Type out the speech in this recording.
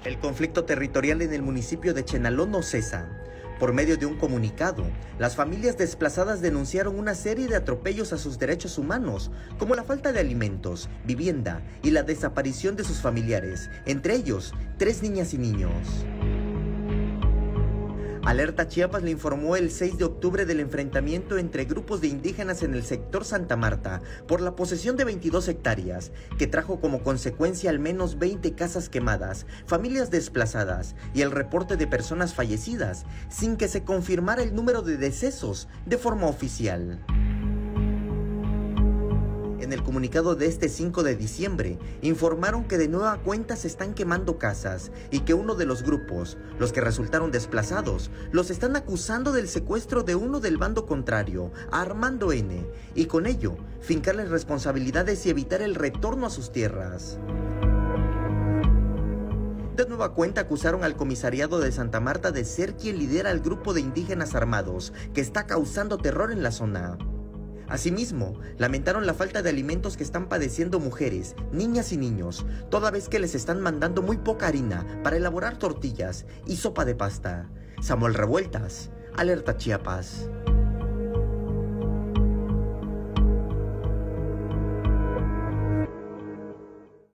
El conflicto territorial en el municipio de Chenaló no cesa. Por medio de un comunicado, las familias desplazadas denunciaron una serie de atropellos a sus derechos humanos, como la falta de alimentos, vivienda y la desaparición de sus familiares, entre ellos 3 niñas y niños. Alerta Chiapas le informó el 6 de octubre del enfrentamiento entre grupos de indígenas en el sector Santa Marta por la posesión de 22 hectáreas, que trajo como consecuencia al menos 20 casas quemadas, familias desplazadas y el reporte de personas fallecidas, sin que se confirmara el número de decesos de forma oficial. En el comunicado de este 5 de diciembre, informaron que de nueva cuenta se están quemando casas y que uno de los grupos, los que resultaron desplazados, los están acusando del secuestro de uno del bando contrario, a Armando N., y con ello, fincarles responsabilidades y evitar el retorno a sus tierras. De nueva cuenta acusaron al comisariado de Santa Marta de ser quien lidera el grupo de indígenas armados que está causando terror en la zona. Asimismo, lamentaron la falta de alimentos que están padeciendo mujeres, niñas y niños, toda vez que les están mandando muy poca harina para elaborar tortillas y sopa de pasta. Samuel Revueltas, Alerta Chiapas.